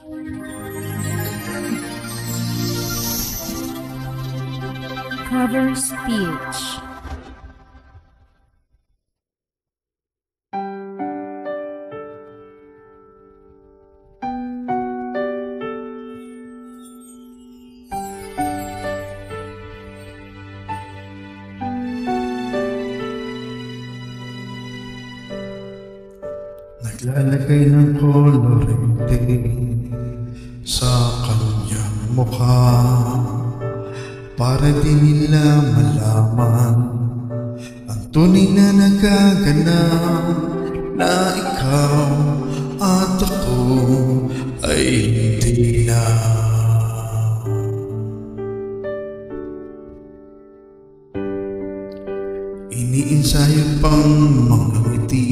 Covers PH. Naglalagay ng kolorete sa kanyang mukha para di nila malaman ang tunay na nagaganap, na ikaw at ako ay hindi na. Iniinsayo pang mga ngiti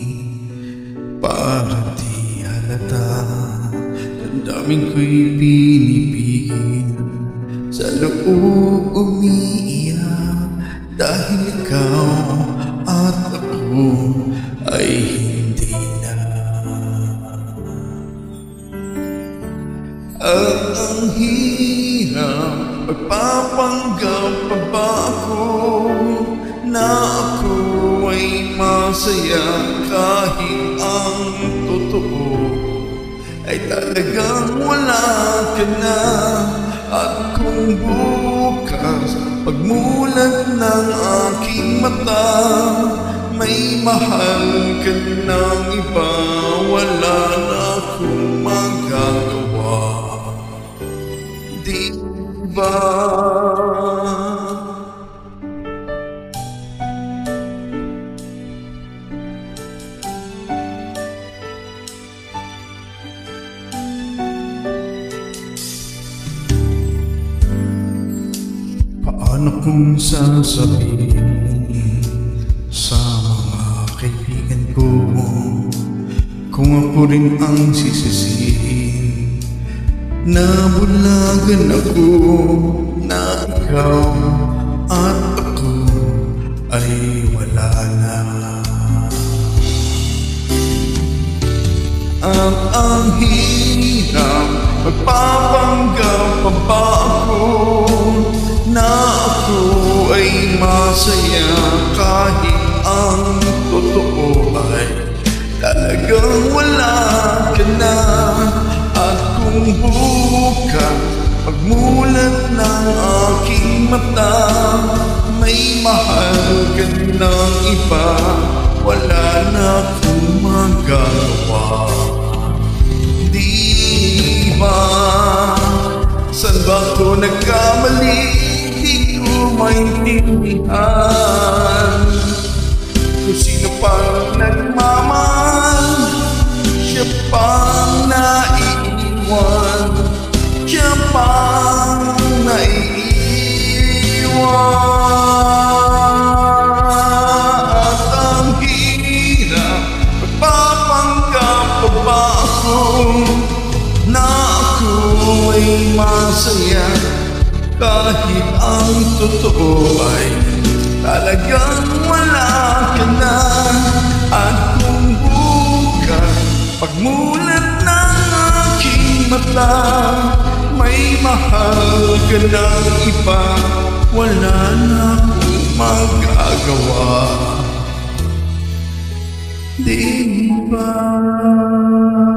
para di halata. Damdamin ko'y pinipigil, sa loob umiiyak, dahil ikaw at ako ay hindi na. At ang hirap, magpapanggap pa ba ako na ako ay masaya kahit ang totoo ay talagang wala ka na. At kung bukas pagmulat ng aking mata may mahal ka ng iba, wala na akong magagawa, di ba? Paano kung sasabihin sa mga kaibigan ko kung ako rin ang sisisihin, na bulagan ako, na ikaw at ako ay wala na. Ang hirap, magpapanggap pa ba ako na ako ay masaya kahit ang totoo ay talagang wala ka na. At kung bukas pagmulat ng aking mata may mahal ka ng iba, wala na akong magagawa, di ba? Saan ba ako nagkamali? Di ko maintindihan kung sino pang nagmamahal, siya pang naiiwan, siya pang naiiwan. At ang hirap, magpapanggap pa ba ako na ako ay masaya kahit ang totoo ay talagang wala ka na. At kung bukas pagmulat ng aking mata may mahal ka ng iba, wala na akong magagawa, di ba?